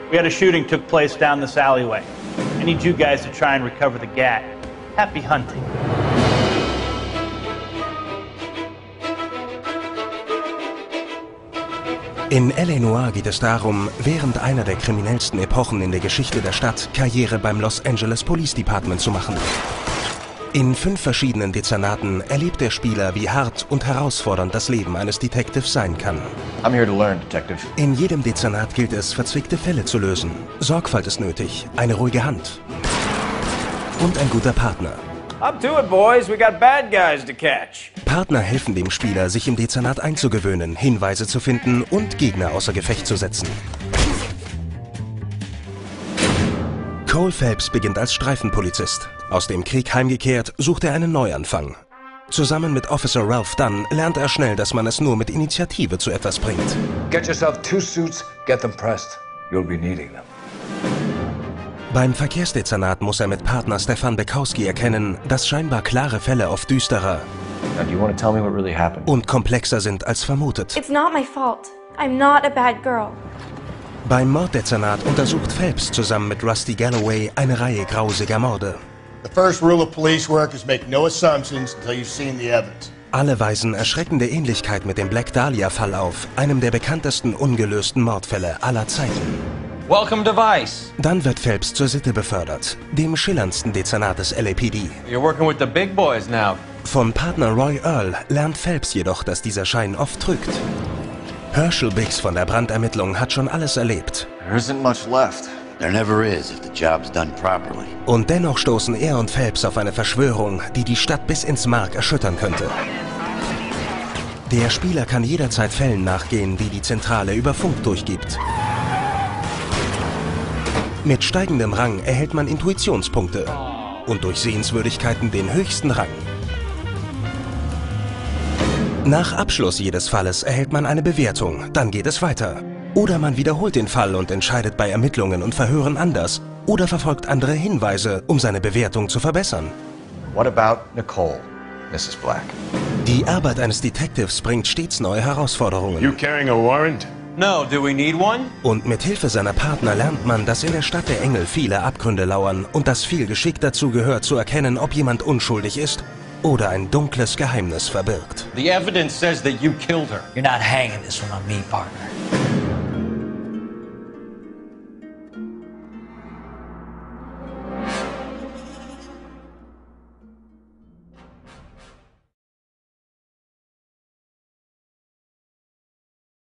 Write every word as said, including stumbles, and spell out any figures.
We had a shooting took place down this alleyway. I need you guys to try and recover the gat. Happy hunting. In L A Noire geht es darum, während einer der kriminellsten Epochen in der Geschichte der Stadt Karriere beim Los Angeles Police Department zu machen. In fünf verschiedenen Dezernaten erlebt der Spieler, wie hart und herausfordernd das Leben eines Detectives sein kann. I'm here to learn, Detective. In jedem Dezernat gilt es, verzwickte Fälle zu lösen. Sorgfalt ist nötig, eine ruhige Hand und ein guter Partner. Up to it, boys. We got bad guys to catch. Partner helfen dem Spieler, sich im Dezernat einzugewöhnen, Hinweise zu finden und Gegner außer Gefecht zu setzen. Cole Phelps beginnt als Streifenpolizist. Aus dem Krieg heimgekehrt, sucht er einen Neuanfang. Zusammen mit Officer Ralph Dunn lernt er schnell, dass man es nur mit Initiative zu etwas bringt. Get yourself two suits, get them pressed. You'll be needing them. Beim Verkehrsdezernat muss er mit Partner Stefan Bekowski erkennen, dass scheinbar klare Fälle oft düsterer Now, do you want to tell me what really happened? und komplexer sind als vermutet. It's not my fault. I'm not a bad girl. Beim Morddezernat untersucht Phelps zusammen mit Rusty Galloway eine Reihe grausiger Morde. The first rule of police work is make no assumptions until you've seen the evidence. Alle weisen erschreckende Ähnlichkeit mit dem Black Dahlia-Fall auf, einem der bekanntesten ungelösten Mordfälle aller Zeiten. Welcome to Vice. Dann wird Phelps zur Sitte befördert, dem schillerndsten Dezernat des L A P D. You're working with the big boys now. Von Partner Roy Earl lernt Phelps jedoch, dass dieser Schein oft trügt. Herschel Biggs von der Brandermittlung hat schon alles erlebt. There isn't much left. There never is if the job's done properly. Und dennoch stoßen er und Phelps auf eine Verschwörung, die die Stadt bis ins Mark erschüttern könnte. Der Spieler kann jederzeit Fällen nachgehen, die die Zentrale über Funk durchgibt. Mit steigendem Rang erhält man Intuitionspunkte und durch Sehenswürdigkeiten den höchsten Rang. Nach Abschluss jedes Falles erhält man eine Bewertung, dann geht es weiter. Oder man wiederholt den Fall und entscheidet bei Ermittlungen und Verhören anders oder verfolgt andere Hinweise, um seine Bewertung zu verbessern. What about Nicole, Missus Black? Die Arbeit eines Detectives bringt stets neue Herausforderungen. You carrying a warrant? No, do we need one? Und mit Hilfe seiner Partner lernt man, dass in der Stadt der Engel viele Abgründe lauern und dass viel Geschick dazu gehört, zu erkennen, ob jemand unschuldig ist oder ein dunkles Geheimnis verbirgt. The evidence says that you killed her. You're not hanging this one on me, partner.